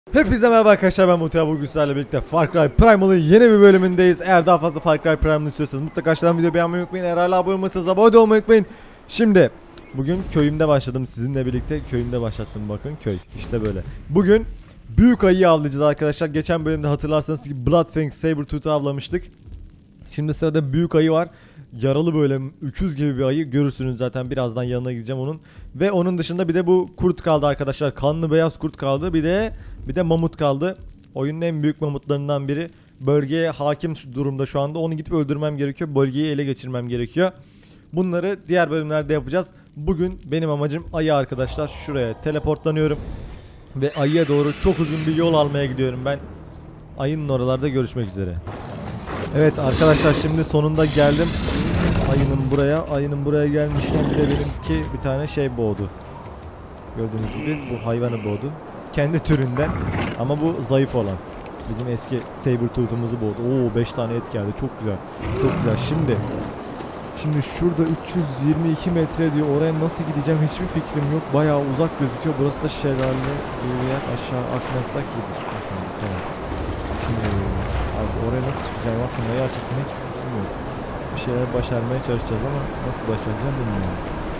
Hepinize merhaba arkadaşlar, ben Muhtemelen bugün sizlerle birlikte Far Cry Primal'ın yeni bir bölümündeyiz. Eğer daha fazla Far Cry Primal istiyorsanız mutlaka aşağıdan videoyu beğenmeyi unutmayın. Eğer hala abone olmamışsanız abone olmayı unutmayın. Şimdi bugün köyümde başladım, sizinle birlikte köyümde başlattım, bakın köy işte böyle. Bugün büyük ayıyı avlayacağız arkadaşlar. Geçen bölümde hatırlarsanız ki Bloodfang Sabertooth'u avlamıştık. Şimdi sırada büyük ayı var. Yaralı böyle öküz gibi bir ayı, görürsünüz zaten birazdan yanına gideceğim onun. Ve onun dışında bir de bu kurt kaldı arkadaşlar. Kanlı beyaz kurt kaldı. Bir de mamut kaldı. Oyunun en büyük mamutlarından biri. Bölgeye hakim durumda şu anda. Onu gidip öldürmem gerekiyor. Bölgeyi ele geçirmem gerekiyor. Bunları diğer bölümlerde yapacağız. Bugün benim amacım ayı arkadaşlar. Şuraya teleportlanıyorum. Ve ayıya doğru çok uzun bir yol almaya gidiyorum ben. Ayının oralarda görüşmek üzere. Evet arkadaşlar, şimdi sonunda geldim. Ayının buraya gelmişken bir de benimki bir tane şey boğdu. Gördüğünüz gibi bu hayvanı boğdu. Kendi türünden ama bu zayıf olan. Bizim eski Sabertooth'umuzu boğdu. Oo, 5 tane et geldi. Çok güzel. Çok güzel. Şimdi şurada 322 metre diyor. Oraya nasıl gideceğim hiçbir fikrim yok. Bayağı uzak gözüküyor. Burası da şelale. Bir yer, aşağı atmazsak iyidir. Tamam. Şimdi abi oraya nasıl çıkacağım hakkında gerçekten hiç fikrim yok. Bir şeyler başarmaya çalışacağız ama nasıl başaracağım bilmiyorum.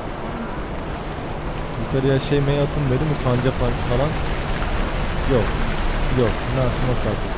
Yukarıya şeymeyi atın dedim mi, kanca falan. Yok. Nasıl atın?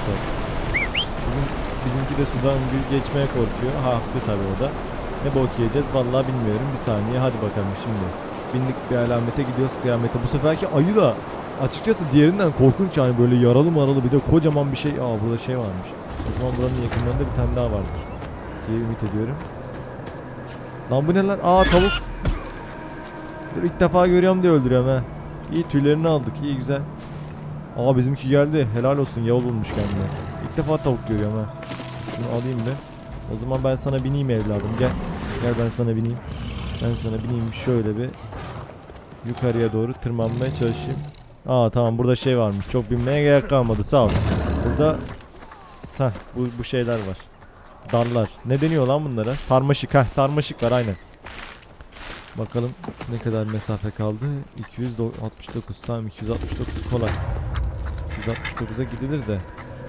Bizimki de sudan geçmeye korkuyor. Haklı tabii o da. Ne bok yiyeceğiz vallahi bilmiyorum. Bir saniye, hadi bakalım şimdi. Bindik bir alamete, gidiyoruz kıyamete. Bu seferki ayı da açıkçası diğerinden korkunç, yani böyle yaralı maralı, bir de kocaman bir şey. Aa, burada şey varmış. O zaman buranın yakınlarında bir tane daha vardır diye ümit ediyorum. Lan bu ne lan? Aa, tavuk. Dur, ilk defa görüyorum diye öldürüyorum ha. İyi, tüylerini aldık, iyi güzel. Aa, bizimki geldi. Helal olsun, yol bulmuş kendine. İlk defa tavuk görüyorum ha. Şunu alayım da. O zaman ben sana bineyim evladım, gel. Gel ben sana bineyim. Şöyle bir yukarıya doğru tırmanmaya çalışayım. Aa tamam, burada şey varmış. Çok binmeye gerek kalmadı, sağ ol. Burada bu şeyler var. Darlar. Ne deniyor lan bunlara? Sarmaşık. Sarmaşık var aynen. Bakalım ne kadar mesafe kaldı? 269. Tamam, 269 kolay. 269'a gidilir de.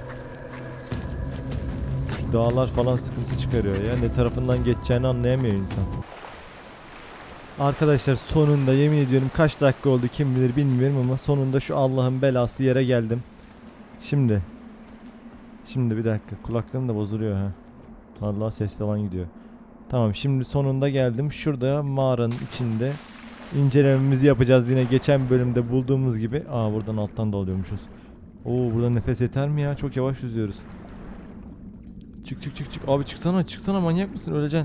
Şu dağlar falan sıkıntı çıkarıyor ya. Ne tarafından geçeceğini anlayamıyor insan. Arkadaşlar sonunda, yemin ediyorum kaç dakika oldu kim bilir bilmiyorum ama sonunda şu Allah'ın belası yere geldim. Şimdi bir dakika, kulaklığım da bozuluyor ha. Vallahi ses falan gidiyor. Tamam, şimdi sonunda geldim. Şurada mağaranın içinde incelememizi yapacağız yine geçen bölümde bulduğumuz gibi. Aa, buradan alttan da alıyormuşuz. Oo, burada nefes yeter mi ya? Çok yavaş yüzüyoruz. Çık. Abi çıksana, manyak mısın? Öleceksin.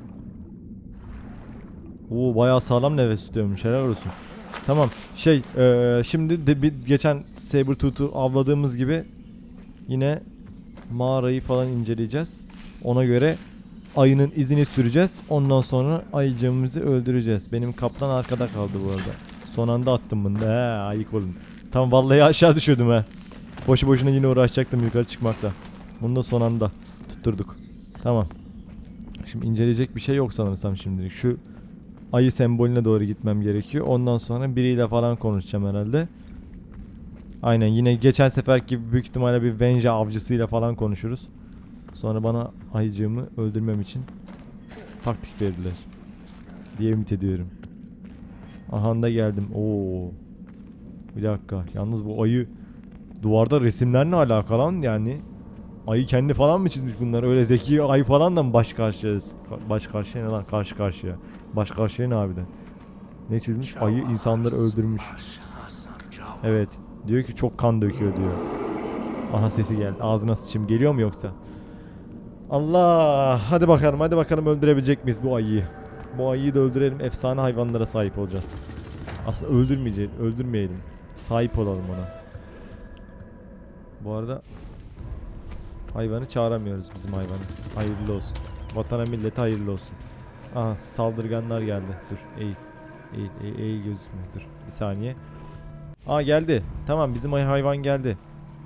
Oo, bayağı sağlam nefes tutuyormuş, helal olsun. Tamam, şimdi de geçen Sabertooth'u avladığımız gibi yine mağarayı falan inceleyeceğiz. Ona göre ayının izini süreceğiz. Ondan sonra ayıcığımızı öldüreceğiz. Benim kaplan arkada kaldı bu arada. Son anda attım bunu da. Ayık olun. Tam vallahi aşağı düşürdüm ha. Boşu boşuna yine uğraşacaktım yukarı çıkmakla. Bunu da son anda tutturduk. Tamam. Şimdi inceleyecek bir şey yok sanırsam şimdilik. Şu ayı sembolüne doğru gitmem gerekiyor. Ondan sonra biriyle falan konuşacağım herhalde. Aynen, yine geçen sefer gibi büyük ihtimalle bir Venja avcısıyla falan konuşuruz. Sonra bana ayıcığımı öldürmem için taktik verdiler diye ümit ediyorum. Aha da geldim. Oo. Bir dakika. Yalnız bu ayı duvarda resimler ne alaka lan yani? Ayı kendi falan mı çizmiş bunlar? Öyle zeki ayı falan da mı baş karşıyayız? Baş karşıya ne lan? Karşı karşıya. Baş karşıya ne harbiden? Ne çizmiş? Ayı insanları öldürmüş. Evet. Diyor ki çok kan döküyor diyor. Aha, sesi geldi. Ağzına sıçayım. Geliyor mu yoksa? Allah! Hadi bakalım öldürebilecek miyiz bu ayıyı? Bu ayıyı da öldürelim. Efsane hayvanlara sahip olacağız. Aslında öldürmeyelim. Sahip olalım ona. Bu arada hayvanı çağıramıyoruz, bizim hayvanı. Hayırlı olsun. Vatana millete hayırlı olsun. Aha, saldırganlar geldi. Dur, eğil gözükmüyor. Dur bir saniye. Aa, geldi. Tamam, bizim hayvan geldi.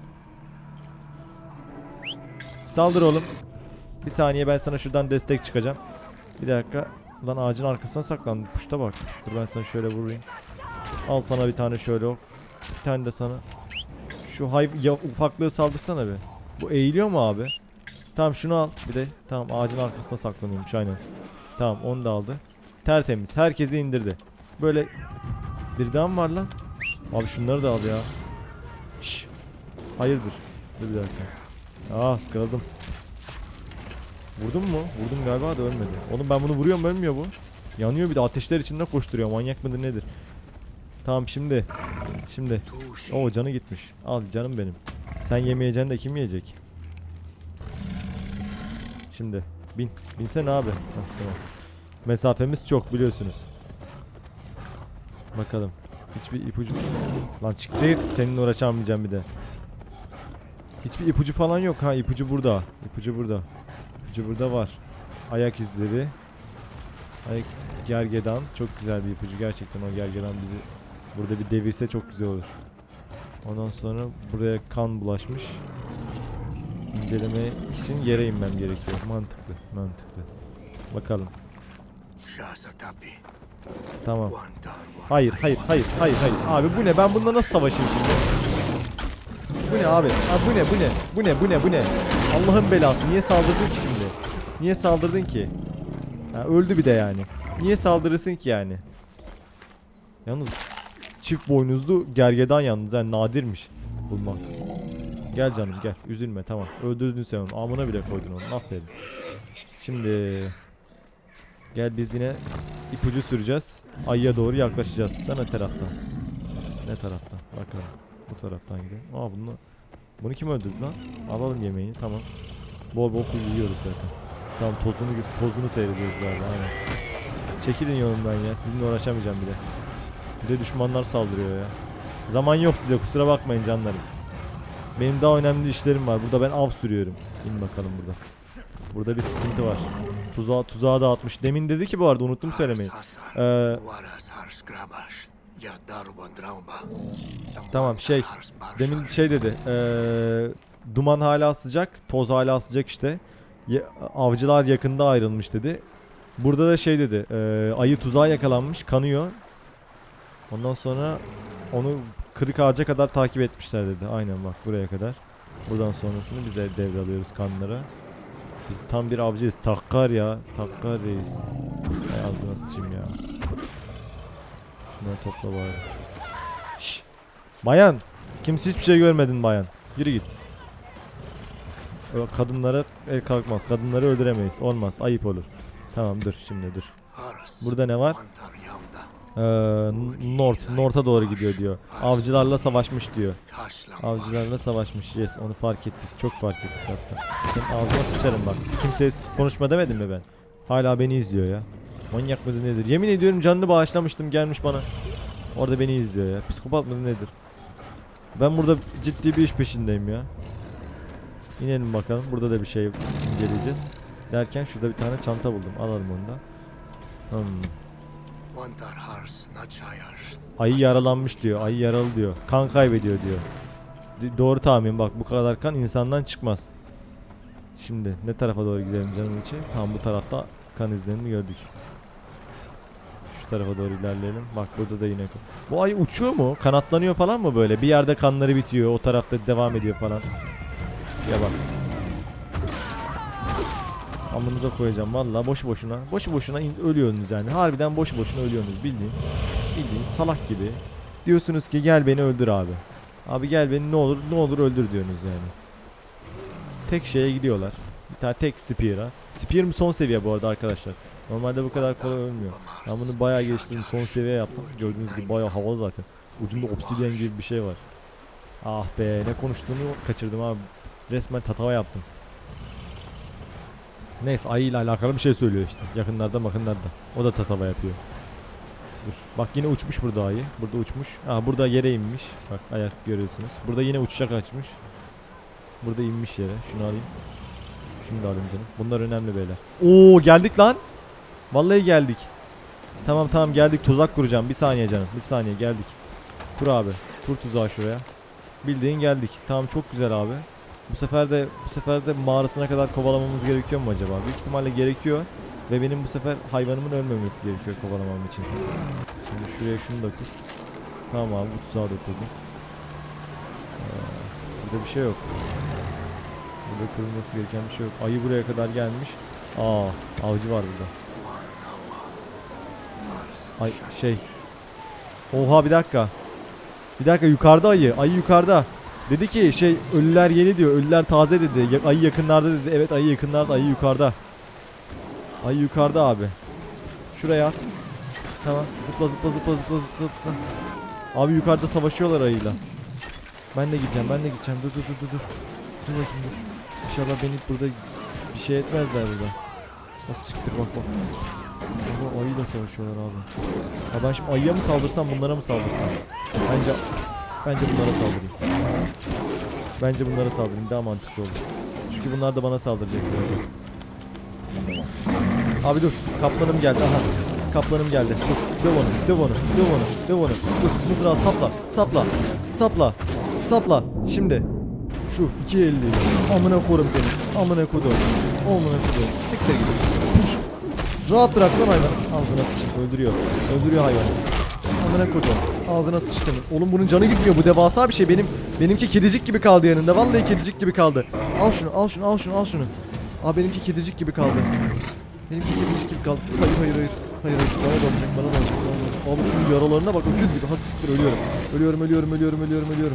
Saldır oğlum. Bir saniye, ben sana şuradan destek çıkacağım. Bir dakika. Lan ağacın arkasına saklandı. Puşta bak. Dur ben sana şöyle vurayım. Al sana bir tane şöyle ok. Bir tane de sana. Şu ufaklığı saldırsana be. Bu eğiliyor mu abi? Tamam şunu al bir de. Tamam ağacın arkasına saklanıyormuş aynen. Tamam onu da aldı. Tertemiz. Herkesi indirdi. Böyle bir daha mı var lan? Abi şunları da al ya. Şş. Hayırdır? Dur bir dakika. Sıkıldım. Vurdum mu? Vurdum galiba da ölmedi. Oğlum ben bunu vuruyorum ölmüyor bu. Yanıyor bir de ateşler içinde koşturuyor. Manyak mıdır nedir? Tamam şimdi. O canı gitmiş. Al canım benim. Sen yemeyeceksin de kim yiyecek? Şimdi bin. Binsene abi. Tamam. Mesafemiz çok biliyorsunuz. Bakalım. Hiçbir ipucu... Lan çıktı. Seninle uğraşamayacağım bir de. Hiçbir ipucu falan yok ha. İpucu burada. İpucu burada var. Ayak izleri. Gergedan. Çok güzel bir ipucu. Gerçekten o gergedan bizi burada bir devirse çok güzel olur. Ondan sonra buraya kan bulaşmış. İnceleme için yere inmem gerekiyor. Mantıklı. Bakalım. Tamam. Hayır. Abi bu ne? Ben bununla nasıl savaşayım şimdi? Bu ne abi? Bu ne? Allah'ın belası. Niye saldırdın ki şimdi? Niye saldırdın ki? Öldü bir de yani. Niye saldırırsın ki yani? Yalnız çift boynuzlu gergedan yalnız yani nadirmiş bulmak. Gel canım gel. Üzülme tamam. Öldürdün sen onu. Amına bile koydun onu. Aferin. Şimdi gel biz yine ipucu süreceğiz. Ayıya doğru yaklaşacağız. Da ne taraftan? Bakalım. Bu taraftan gidelim. Bunu kim öldürdü lan? Alalım yemeğini tamam. Bol yiyoruz zaten. Tamam tozunu seyrediyoruz galiba aynen. Çekilin yolumdan ya. Sizinle uğraşamayacağım bile. Bir de düşmanlar saldırıyor ya. Zaman yok size kusura bakmayın canlarım. Benim daha önemli işlerim var. Burada ben av sürüyorum. İn bakalım burada. Burada bir sıkıntı var. Tuzağı dağıtmış. Demin dedi ki bu arada unuttum söylemeyi. Tamam demin dedi. Duman hala sıcak. Toz hala sıcak işte. Avcılar yakında ayrılmış dedi. Burada da dedi. Ayı tuzağa yakalanmış. Kanıyor. Ondan sonra onu kırık ağaca kadar takip etmişler dedi. Aynen bak buraya kadar. Buradan sonrasını biz devralıyoruz kanlara. Biz tam bir avcıyız. Takkar reis. Ay ağzına sıçayım ya. Şunları topla bari. Şşş. Bayan. Kimse hiçbir şey görmedin bayan. Yürü git. Kadınlara el kalkmaz. Kadınları öldüremeyiz. Olmaz. Ayıp olur. Tamam dur. Burada ne var? North'a doğru gidiyor diyor. Avcılarla savaşmış diyor. Yes onu fark ettik. Çok fark ettik hatta. Senin ağzına sıçarım bak. Kimseye konuşma demedim mi ben? Hala beni izliyor ya. Manyak mıdır nedir? Yemin ediyorum canını bağışlamıştım gelmiş bana. Orada beni izliyor ya. Psikopat mıdır nedir? Ben burada ciddi bir iş peşindeyim ya. İnelim bakalım. Burada da bir şey inceleyeceğiz. Derken şurada bir tane çanta buldum. Alalım onu da. Ayı yaralanmış diyor. Ayı yaralı diyor. Kan kaybediyor diyor. Doğru tahmin bak bu kadar kan insandan çıkmaz. Şimdi ne tarafa doğru gidelim canım içi? Tam bu tarafta kan izlerini gördük. Şu tarafa doğru ilerleyelim. Bak burada da yine. Bu ayı uçuyor mu? Kanatlanıyor falan mı böyle? Bir yerde kanları bitiyor. O tarafta devam ediyor falan. Ya bak. Amınıza koyacağım valla boşu boşuna ölüyorsunuz yani. Harbiden boşu boşuna ölüyorsunuz bildiğin salak gibi. Diyorsunuz ki gel beni öldür abi. Abi gel beni ne olur öldür diyorsunuz yani. Tek şeye gidiyorlar. Bir tane tek Spear'a. Spear'ım son seviye bu arada arkadaşlar. Normalde bu kadar kolay ölmüyor. Ben bunu bayağı geçtim son seviye yaptım. Gördüğünüz gibi bayağı havalı zaten. Ucunda obsidian gibi bir şey var. Ah be ne konuştuğunu kaçırdım abi. Resmen tatava yaptım. Neyse ayı ile alakalı bir şey söylüyor işte. Yakınlarda. O da tatava yapıyor. Dur. Bak yine uçmuş burada ayı. Burada uçmuş. Burada yere inmiş. Bak ayak görüyorsunuz. Burada yine uçacak açmış. Burada inmiş yere. Şunu alayım. Şunu da alayım canım. Bunlar önemli beyler. Oo geldik lan. Vallahi geldik. Tamam geldik. Tuzak kuracağım. Bir saniye canım. Bir saniye geldik. Kur abi. Kur tuzağı şuraya. Bildiğin geldik. Tamam çok güzel abi. Bu sefer de mağarasına kadar kovalamamız gerekiyor mu acaba? Büyük ihtimalle gerekiyor. Ve benim bu sefer hayvanımın ölmemesi gerekiyor kovalamam için. Şimdi şuraya şunu da kur. Tamam abi bu tuzağı da kurdum. Burada bir şey yok. Burada kırılması gereken bir şey yok. Ayı buraya kadar gelmiş. Aa, avcı var burada. Ay şey. Oha bir dakika. Bir dakika yukarıda ayı. Ayı yukarıda. Dedi ki şey ölüler yeni diyor. Ölüler taze dedi. Ayı yakınlarda dedi. Evet ayı yakınlarda. Ayı yukarıda. Ayı yukarıda abi. Şuraya at. Tamam. Zıpla zıpla zıpla zıpla zıpla zıpla. Abi yukarıda savaşıyorlar ayıyla. Ben de gideceğim. Ben de gideceğim. Dur dur dur dur. Dur bakayım dur. İnşallah beni burada bir şey etmezler burada. Nasıl çıktır bak bak. Burada ayıyla savaşıyorlar abi. Ya ben şimdi ayıya mı saldırsam bunlara mı saldırsam? Bence bunlara saldırayım. Bence bunlara saldırayım daha mantıklı olur. Çünkü bunlar da bana saldıracak birazdan. Abi dur. Kaplanım geldi. Aha. Kaplanım geldi. Dur. Döv onu. Döv onu. Döv onu. Döv onu. Dur. Mızrağı sapla. Sapla. Sapla. Sapla. Şimdi. Şu 2.50. Amına korum seni. Amına kodum. Amına kodum. Siktir gidin. Puş. Rahat bırak lan hayvan. Ağzına sıçtım. Öldürüyor. Öldürüyor hayvanı. Amına kodum. Ağzına sıçtım. Oğlum bunun canı gitmiyor. Bu devasa bir şey. Benimki kedicik gibi kaldı yanında. Vallahi kedicik gibi kaldı. Al şunu. Al şunu. Al şunu. Al şunu. Aa benimki kedicik gibi kaldı. Benimki kedicik gibi kaldı. Hayır hayır hayır. Hayır hayır. Bana dönecek. Bana dönecek. Bana dönecek. Abi şunun yaralarına bak. Öküz gibi. Ha siktir ölüyorum. Ölüyorum ölüyorum ölüyorum ölüyorum ölüyorum.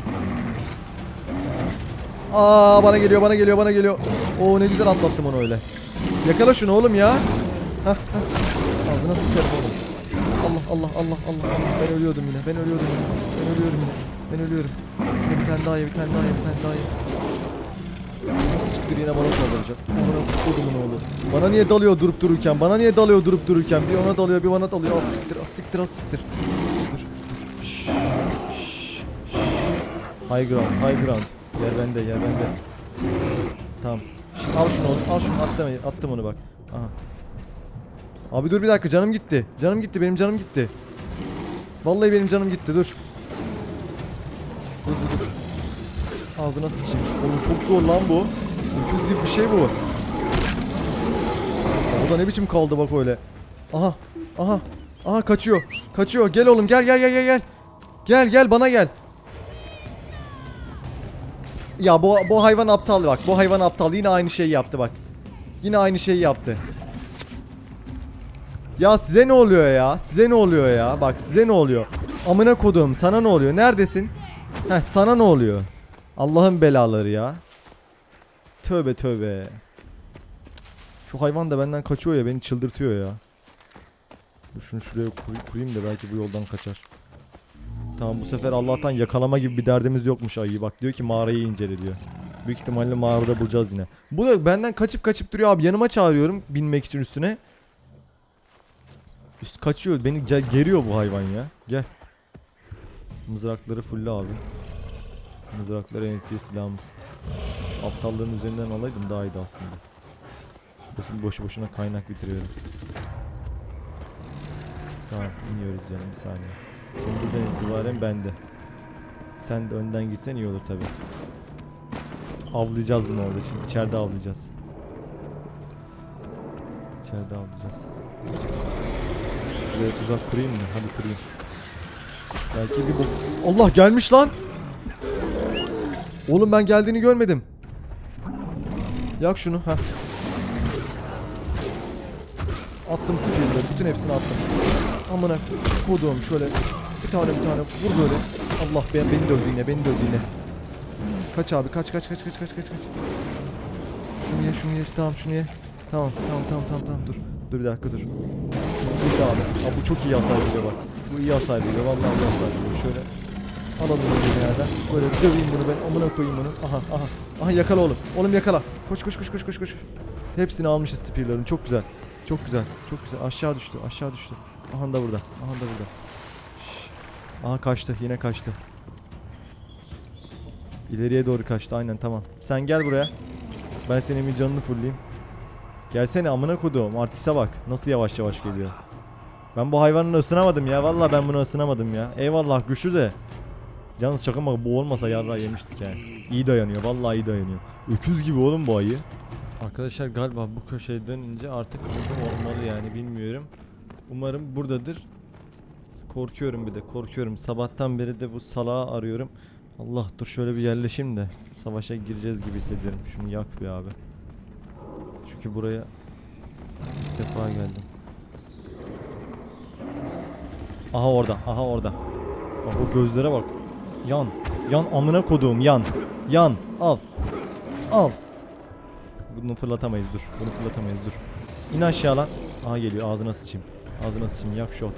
Aa bana geliyor bana geliyor bana geliyor. Oo ne güzel atlattım onu öyle. Yakala şunu oğlum ya. Hah hah. Ağzına sıçarım oğlum. Allah Allah Allah Allah Allah. Ben ölüyordum yine. Ben ölüyordum yine. Ben ölüyorum yine. Ben ölüyorum. Şunu bir tane daha ye, bir tane daha ye, bir tane daha ye. Nasıl çıktır yine bana saldıracak. Amına kodumun oğlu. Bana niye dalıyor durup dururken? Bana niye dalıyor durup dururken? Bir ona dalıyor, bir bana dalıyor. Az siktir, az siktir, az siktir. Dur. Şşş. Şşş. High ground, high ground. Yer bende, yer bende. Tamam. Şimdi al şunu oğlum, al şunu attım onu bak. Aha. Abi dur bir dakika canım gitti. Canım gitti benim canım gitti. Vallahi benim canım gitti dur. Dur. Ağzına sıçayım. Oğlum çok zor lan bu. Öküz gibi bir şey bu. O da ne biçim kaldı bak öyle. Aha. Aha. Aha kaçıyor. Kaçıyor. Gel oğlum gel gel gel gel gel. Gel gel bana gel. Ya bu hayvan aptal bak. Bu hayvan aptal. Yine aynı şeyi yaptı bak. Yine aynı şeyi yaptı. Ya size ne oluyor ya? Size ne oluyor ya? Bak size ne oluyor? Amına kodum sana ne oluyor? Neredesin? Heh sana ne oluyor? Allah'ın belaları ya. Tövbe tövbe. Şu hayvan da benden kaçıyor ya beni çıldırtıyor ya. Dur şunu şuraya kurayım da belki bu yoldan kaçar. Tamam bu sefer Allah'tan yakalama gibi bir derdimiz yokmuş ayı. Bak diyor ki mağarayı incele diyor. Büyük ihtimalle mağarada bulacağız yine. Bu da benden kaçıp duruyor abi. Yanıma çağırıyorum binmek için üstüne. Üst kaçıyor. Beni geriyor bu hayvan ya. Gel. Mızrakları fulle abi. Mızrakları en etkili silahımız. Şu aptallığın üzerinden alaydım daha iyiydi aslında. Boşu boşuna kaynak bitiriyorum. Tamam iniyoruz canım bir saniye. Şimdi buradan itibaren bende. Sen de önden gitsen iyi olur tabi. Avlayacağız bunu orada şimdi. İçeride avlayacağız. İçeride avlayacağız. Şuraya tuzak kurayım mı? Hadi kurayım. Belki bir bu... Allah gelmiş lan! Oğlum ben geldiğini görmedim. Yak şunu. Heh. Attım sıfırları. Bütün hepsini attım. Amına koduğum şöyle. Bir tane vur böyle. Allah beni dövdü yine. Beni dövdü yine. Kaç abi kaç. Şunu ye. Tamam şunu ye. Tamam. Dur bir dakika dur. Dur abi. Bu çok iyi hasar veriyor bak. Bu iyi hasar veriyor. Vallahi iyi hasar veriyor. Şöyle alalım bunu bir yerden. Böyle döveyim bunu ben. Amına koyayım bunu. Aha yakala oğlum. Oğlum yakala. Koş. Hepsini almışız spear'ların. Çok güzel. Aşağı düştü. Aha da burada. Şş. Aha kaçtı. Yine kaçtı. İleriye doğru kaçtı. Aynen tamam. Sen gel buraya. Ben senin bir canını fullleyeyim. Gelsene amına koduğum. Artiste bak. Nasıl yavaş geliyor. Ben bu hayvanını ısınamadım ya. Vallahi ben bunu ısınamadım ya. Eyvallah güçlü de. Yalnız şaka bak bu olmasa yarrağı yemiştik yani. İyi dayanıyor. Vallahi iyi dayanıyor. Öküz gibi oğlum bu ayı. Arkadaşlar galiba bu köşeye dönünce artık burada olmalı yani bilmiyorum. Umarım buradadır. Korkuyorum bir de korkuyorum. Sabahtan beri de bu salağı arıyorum. Allah dur şöyle bir yerleşeyim de savaşa gireceğiz gibi hissediyorum. Şunu yak bir abi. Çünkü buraya ilk defa geldim. Aha orada, aha orada. Bak o gözlere bak. Yan, yan amına koduğum yan. Yan, al. Al. Bunu fırlatamayız dur. Bunu fırlatamayız dur. İn aşağı lan. Aha geliyor ağzına sıçayım. Ağzına sıçayım yak şu oku.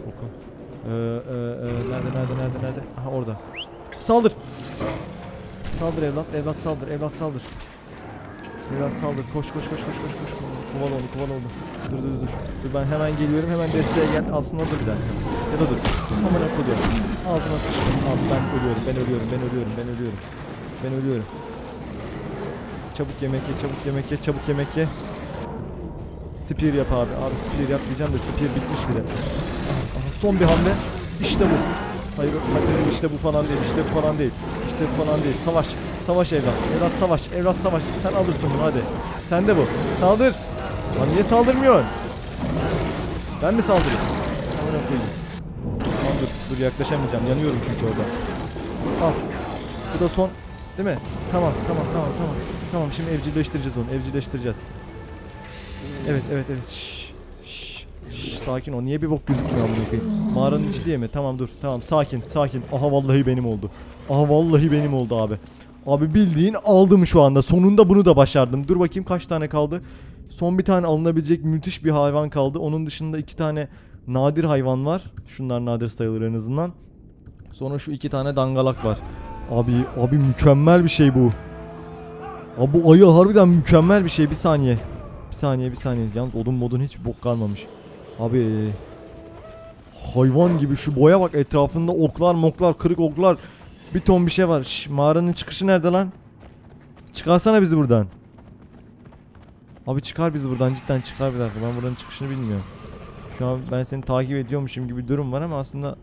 Nerede? Aha orada. Saldır. Saldır evlat, evlat saldır, evlat saldır. Evlat saldır, koş. Kovala onu. Dur. Dur ben hemen geliyorum, hemen desteğe gel. Aslında dur bir dakika. Ya da dur. Amına koyuyorum. Ağzına sıçtım. Abi ben ölüyorum. Çabuk yemek ye. Spear yap abi. Abi spear yap diyeceğim de spear bitmiş bile. Aha, son bir hamle. İşte bu. Hayır işte bu falan değil. Savaş evlat savaş. Sen alırsın bunu hadi. Sen de bu. Saldır. Lan niye saldırmıyorsun? Ben mi saldırayım? Amına koyayım. Tamam dur yaklaşamayacağım. Yanıyorum çünkü orada. Al. Bu da son. Değil mi? Tamam. Tamam şimdi evcilleştireceğiz. Evet. Şşş. Sakin ol. Niye bir bok gözükmüyor amına koyayım? Mağaranın içi diye mi? Tamam dur. Tamam sakin. Aha vallahi benim oldu abi. Abi bildiğin aldım şu anda. Sonunda bunu da başardım. Dur bakayım kaç tane kaldı? Son bir tane alınabilecek müthiş bir hayvan kaldı. Onun dışında 2 tane nadir hayvan var. Şunlar nadir sayılır en azından. Sonra şu 2 tane dangalak var. Abi mükemmel bir şey bu. Abi bu ayı harbiden mükemmel bir şey. Bir saniye. Yalnız odun modun hiç bok kalmamış. Abi hayvan gibi şu boya bak, etrafında oklar, kırık oklar. Bir ton bir şey var. Şş, mağaranın çıkışı nerede lan? Çıkarsana bizi buradan. Abi çıkar bizi buradan, cidden çıkar bir dakika. Ben buranın çıkışını bilmiyorum. Şu an ben seni takip ediyormuşum gibi bir durum var ama aslında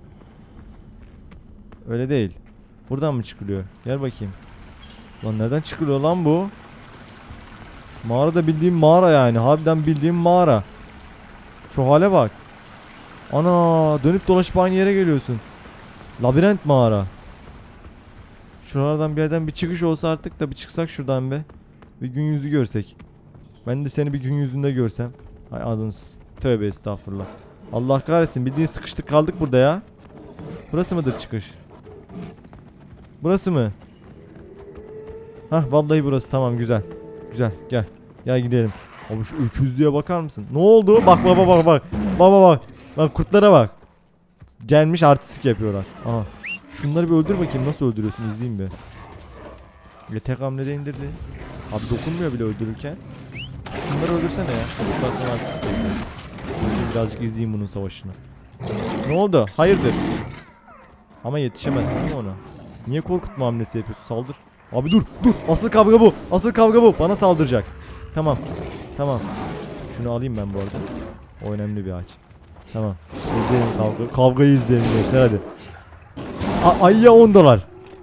öyle değil. Buradan mı çıkılıyor? Gel bakayım. Lan nereden çıkılıyor lan bu? Mağara da bildiğim mağara yani. Harbiden bildiğim mağara. Şu hale bak. Ana, dönüp dolaşıp aynı yere geliyorsun. Labirent mağara. Şuralardan bir yerden bir çıkış olsa artık da bir çıksak şuradan be. Bir gün yüzü görsek. Ben de seni bir gün yüzünde görsem. Hay adınız. Tövbe estağfurullah. Allah kahretsin, bildiğin sıkıştık kaldık burada ya. Burası mıdır çıkış? Burası mı? Hah vallahi burası, tamam güzel. Güzel gel. Gel gidelim. Abi şu öküzlüğe bakar mısın? Ne oldu? Bak. Bak kurtlara bak. Gelmiş artistik yapıyorlar. Aha. Şunları bir öldür bakayım, nasıl öldürüyorsun, izleyeyim be. Tek hamlede indirdi. Abi dokunmuyor bile öldürürken. Şunları öldürsene ya. Kurtlar sana artistik yapıyor. Birazcık izleyeyim bunun savaşını. Ne oldu? Hayırdır? Ama yetişemezsin değil mi ona? Niye korkutma hamlesi yapıyorsun? Saldır. Abi dur. Asıl kavga bu. Bana saldıracak. Tamam. Şunu alayım ben bu arada. O önemli bir ağaç. Tamam. İzleyelim kavgayı izleyelim gençler hadi. Ayıya $10.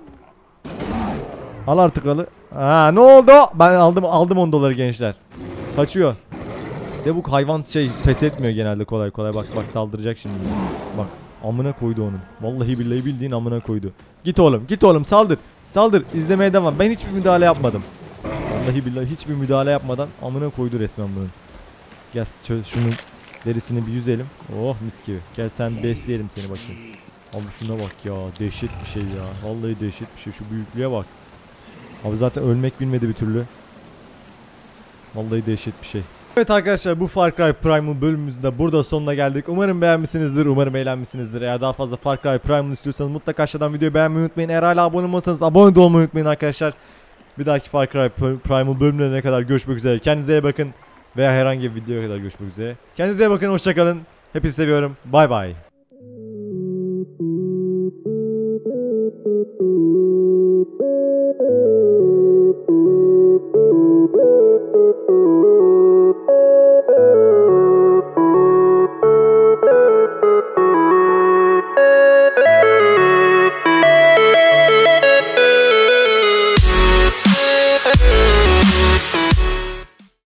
Al artık alı. Ne oldu? Ben aldım $10 gençler. Kaçıyor. De bu hayvan pes etmiyor genelde kolay. Bak saldıracak şimdi. Bak amına koydu onun. Vallahi billahi bildiğin amına koydu. Git oğlum saldır. İzlemeye devam. Ben hiçbir müdahale yapmadım. Vallahi billahi hiçbir müdahale yapmadan amına koydu resmen bunun. Gel şunun derisini bir yüzelim. Oh mis gibi. Gel sen besleyelim seni bakayım. Abi şuna bak ya, dehşet bir şey ya. Vallahi dehşet bir şey, şu büyüklüğe bak. Abi zaten ölmek bilmedi bir türlü. Vallahi dehşet bir şey. Evet arkadaşlar, bu Far Cry Primal bölümümüzün de burada sonuna geldik. Umarım beğenmişsinizdir, umarım eğlenmişsinizdir. Eğer daha fazla Far Cry Primal istiyorsanız mutlaka aşağıdan videoyu beğenmeyi unutmayın. Eğer hala abone olmasanız abone de olmayı unutmayın arkadaşlar. Bir dahaki Far Cry Primal bölümlerine kadar görüşmek üzere. Kendinize iyi bakın. Veya herhangi bir videoya kadar görüşmek üzere. Kendinize iyi bakın, hoşçakalın. Hepinizi seviyorum. Bay bay.